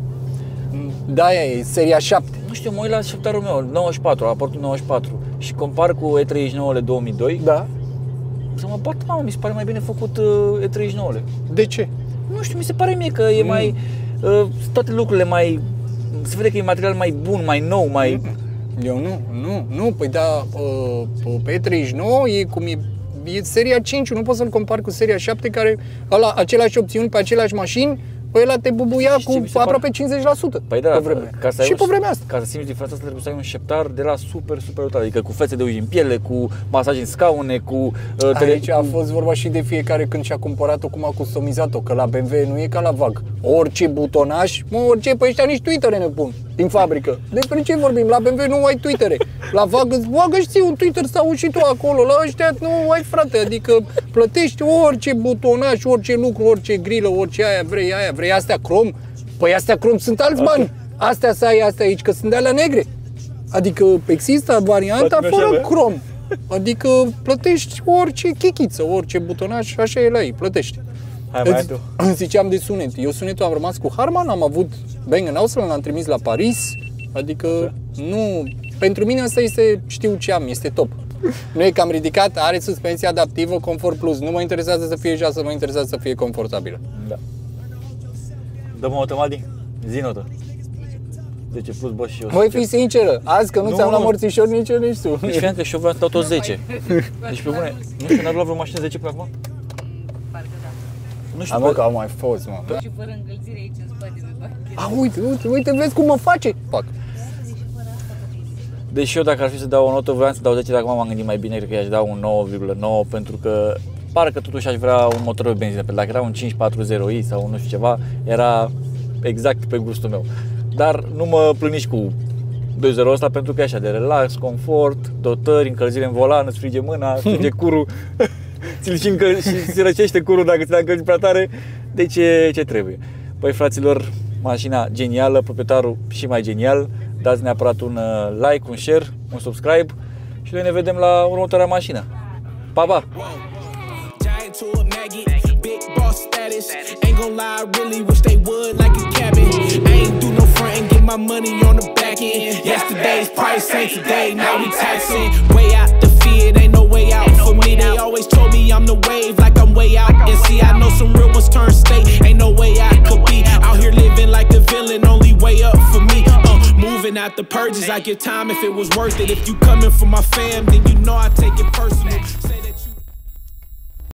da, e seria șapte. nu știu, mă uit la șeptarul meu, nouăzeci și patru, a apărut în nouăzeci și patru și compar cu E treizeci și nouă două mii doi, Da. să mă bat, mamă, mi se pare mai bine făcut uh, E treizeci și nouă. De ce? Nu știu, mi se pare mie că e Mm. mai, uh, toate lucrurile mai, se vede că e material mai bun, mai nou, mai... Eu nu, nu, nu, păi da, uh, pe E treizeci și nouă e cum e, e seria cinci, nu poți să-l compari cu seria șapte care, ăla, aceleași opțiuni pe aceleași mașini, păi ăla te bubuia Și ce cu mi se pare- aproape cincizeci la sută Păi da, pe vremea. ca să ai Și un- pe vremea asta. Ca să simți diferența asta trebuie să ai un șeptar de la super, super utat, adică cu fețe de uși în piele, cu masaj în scaune, cu... Uh, tele- Aici a fost vorba și de fiecare când și-a cumpărat-o, cum a customizat-o, că la B M W nu e ca la VAG. Orice butonaș, mă, orice, pe ăștia nici Twitter ne pun din fabrică. Despre ce vorbim? La B M W nu ai Twittere. La VAG îți bagă și ții un Twitter sau și tu acolo. La ăștia nu ai, frate, adică plătești orice butonaș, orice lucru, orice grilă, orice aia vrei, aia vrei, astea crom. Păi astea crom sunt alți bani. Astea să ai astea aici, că sunt de alea negre. Adică există varianta Facem așa, fără da? crom. Adică plătești orice chichiță, orice butonaș, așa e la ei, plătești. Hai, mai ai Îți- tu. Ziceam de sunet. Eu sunetul am rămas cu Harman, am avut Bang and Olufsen, l-am trimis la Paris. Adică nu... Pentru mine asta este, știu ce am, este top. Nu e cam ridicat, are suspensie adaptivă, Comfort Plus. Nu mă interesează să fie joasă, mă interesează să fie confortabilă. Da. Dă-mă o Madi, zi notă. zece plus, bă, și eu. Voi fi sinceră, azi că nu, Nu, ți-am luat nu. morțișor nici eu, nici tu. Deci credeam că și eu vreau să dau tot zece. Deci pe bune, nu știu, n-ar lua vreo mașină zece pe acum? Nu știu, Am mă, bă, că au mai fost, mă. Și fără încălzire aici în spate de parchet. A, uite, uite, uite, vezi cum mă face? Fac. deci eu dacă ar fi să dau o notă, vreau să dau zece, dar acum m-am gândit mai bine, cred că i-aș da un nouă virgulă nouă pentru că parcă totuși aș vrea un motor pe benzină, pentru că dacă era un cinci patru zero i sau nu știu ceva, era exact pe gustul meu. Dar nu mă plâng nici cu doi zero ăsta, pentru că e așa de relax, confort, dotări, încălzire în volan, îți frige mâna, îți frige curul, ți-l și, încăl- și ți răcește curul dacă ți l-a încălzit prea tare, deci ce, ce trebuie. Păi fraților, mașina genială, proprietarul și mai genial, dați neapărat un like, un share, un subscribe și noi ne vedem la următoarea mașină. Pa, pa! Big boss status, ain't gon' lie, I really wish they would like a cabin. I ain't do no front and get my money on the back end. Yesterday's price ain't today, now we taxing. Way out the fear, ain't no way out for me. They always told me I'm the wave, like I'm way out. And see, I know some real ones turn state, ain't no way I could be out here living like the villain, only way up for me. Uh, moving out the purges, I give time if it was worth it. If you coming for my fam, then you know I take it personal.